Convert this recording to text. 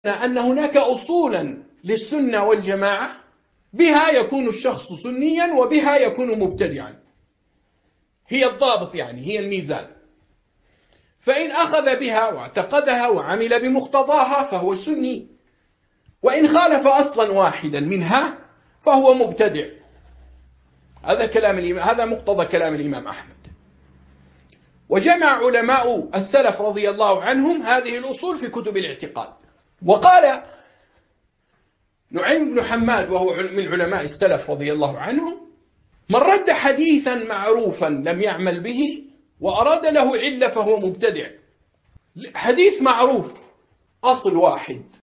أن هناك أصولا للسنة والجماعة بها يكون الشخص سنيا وبها يكون مبتدعا، هي الضابط، يعني هي الميزان. فإن أخذ بها واعتقدها وعمل بمقتضاها فهو سني، وإن خالف أصلا واحدا منها فهو مبتدع. هذا مقتضى كلام الإمام أحمد. وجمع علماء السلف رضي الله عنهم هذه الأصول في كتب الاعتقاد. وقال نعيم بن حماد وهو من علماء السلف رضي الله عنهم: من رد حديثا معروفا لم يعمل به وأراد له علة فهو مبتدع. حديث معروف أصل واحد